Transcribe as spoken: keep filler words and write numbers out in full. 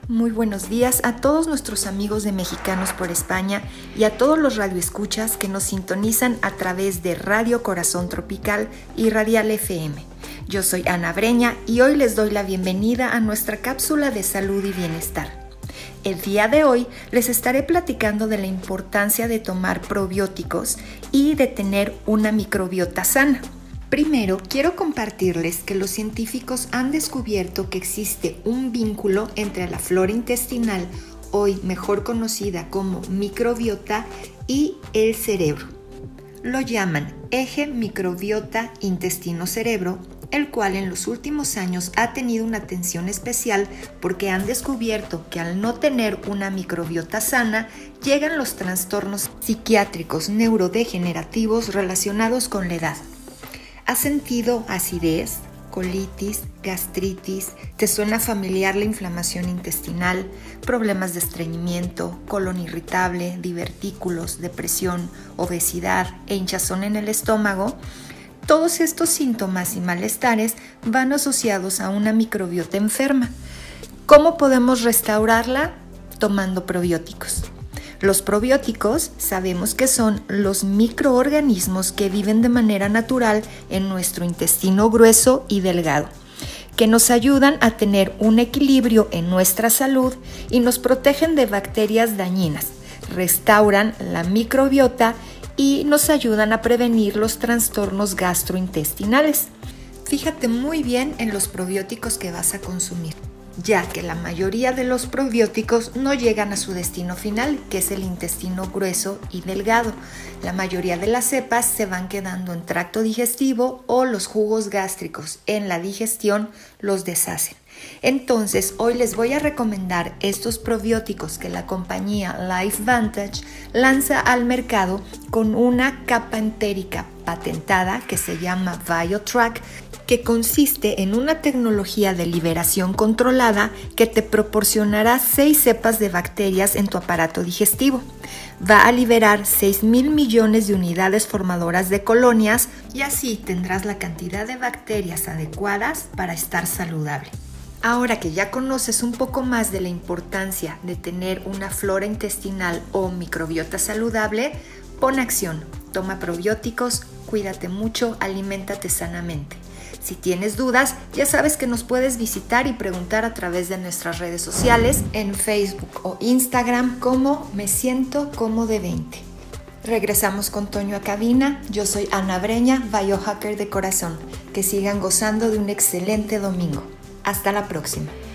Muy buenos días a todos nuestros amigos de Mexicanos por España y a todos los radioescuchas que nos sintonizan a través de Radio Corazón Tropical y Radial F M. Yo soy Ana Breña y hoy les doy la bienvenida a nuestra cápsula de salud y bienestar. El día de hoy les estaré platicando de la importancia de tomar probióticos y de tener una microbiota sana. Primero, quiero compartirles que los científicos han descubierto que existe un vínculo entre la flora intestinal, hoy mejor conocida como microbiota, y el cerebro. Lo llaman eje microbiota intestino-cerebro, el cual en los últimos años ha tenido una atención especial porque han descubierto que al no tener una microbiota sana, llegan los trastornos psiquiátricos neurodegenerativos relacionados con la edad. ¿Has sentido acidez, colitis, gastritis? ¿Te suena familiar la inflamación intestinal, problemas de estreñimiento, colon irritable, divertículos, depresión, obesidad e hinchazón en el estómago? Todos estos síntomas y malestares van asociados a una microbiota enferma. ¿Cómo podemos restaurarla? Tomando probióticos. Los probióticos sabemos que son los microorganismos que viven de manera natural en nuestro intestino grueso y delgado, que nos ayudan a tener un equilibrio en nuestra salud y nos protegen de bacterias dañinas, restauran la microbiota y nos ayudan a prevenir los trastornos gastrointestinales. Fíjate muy bien en los probióticos que vas a consumir, ya que la mayoría de los probióticos no llegan a su destino final, que es el intestino grueso y delgado. La mayoría de las cepas se van quedando en tracto digestivo o los jugos gástricos en la digestión los deshacen. Entonces, hoy les voy a recomendar estos probióticos que la compañía LifeVantage lanza al mercado con una capa entérica patentada que se llama BioTrack, que consiste en una tecnología de liberación controlada que te proporcionará seis cepas de bacterias en tu aparato digestivo. Va a liberar seis mil millones de unidades formadoras de colonias y así tendrás la cantidad de bacterias adecuadas para estar saludable. Ahora que ya conoces un poco más de la importancia de tener una flora intestinal o microbiota saludable, pon acción, toma probióticos, cuídate mucho, aliméntate sanamente. Si tienes dudas, ya sabes que nos puedes visitar y preguntar a través de nuestras redes sociales en Facebook o Instagram como Me Siento Como de veinte. Regresamos con Toño a cabina. Yo soy Ana Breña, biohacker de corazón. Que sigan gozando de un excelente domingo. Hasta la próxima.